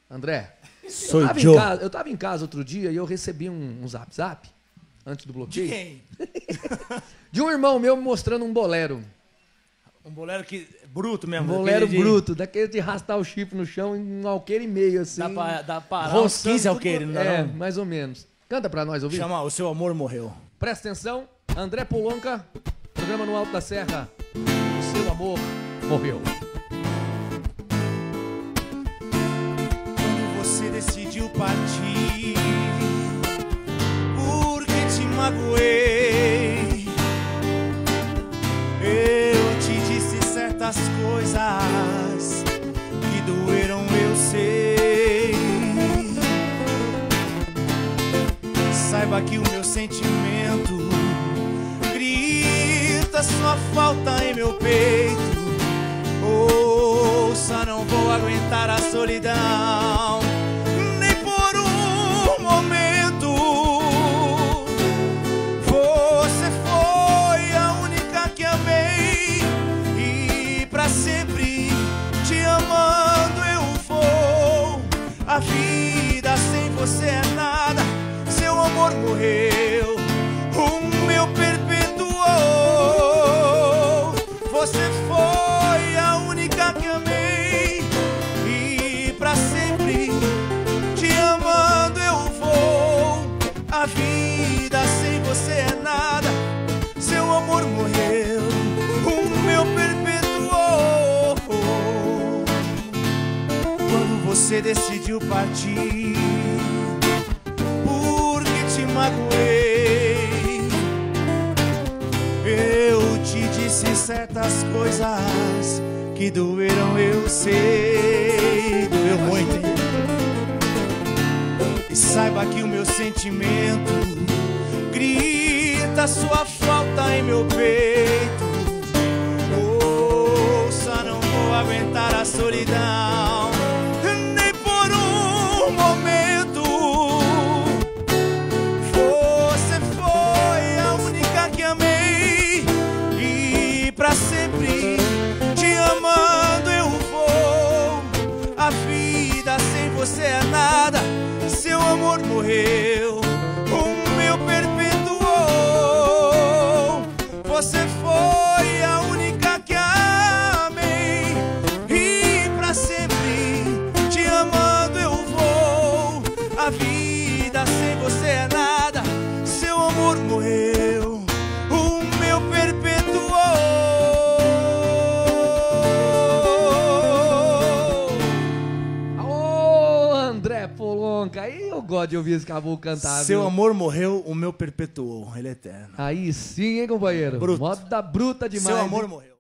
André, Sou eu tava em casa outro dia e eu recebi um zap antes do bloqueio. De quem? De um irmão meu me mostrando um bolero. Um bolero que bruto mesmo. Um bolero bruto, daquele de arrastar o chifre no chão em um alqueire e meio, assim. Dá pra uns 15 alqueires, não dá É, não? mais ou menos. Canta pra nós ouvir. Chama O Seu Amor Morreu. Presta atenção, André Polonca, programa no Alto da Serra. O seu amor morreu. Quando você decidiu partir, porque te magoei, eu te disse certas coisas que doeram, eu sei. Saiba que o meu sentimento grita sua falta em meu peito. Ouça, não vou aguentar a solidão nem por um momento. Você foi a única que amei e pra sempre te amando eu vou. A vida sem você é nada, seu amor morreu, o meu perpetuou. Você foi a única que amei e pra sempre te amando eu vou. A vida sem você é nada, seu amor morreu, o meu perpetuou. Quando você decidiu partir, porque te magoei, eu te disse certas coisas que doeram, eu sei. Doeu muito, hein? E saiba que o meu sentimento grita sua falta em meu peito. Ouça, não vou aguentar a solidão nem por um momento. Você foi a única que amei e pra sempre te amando eu vou. A vida sem você é nada, seu amor morreu, o meu perpetuou. Você foi a única que amei e pra sempre te amando eu vou. A vida sem você é nada, seu amor morreu, o meu perpetuou. Ô, André Polonca, aí eu gosto de ouvir esse caboclo cantar. Seu viu? amor morreu, o meu perpetuou. Ele é eterno. Aí sim, hein, companheiro? Bruto. Moda bruta demais. Seu amor hein? morreu.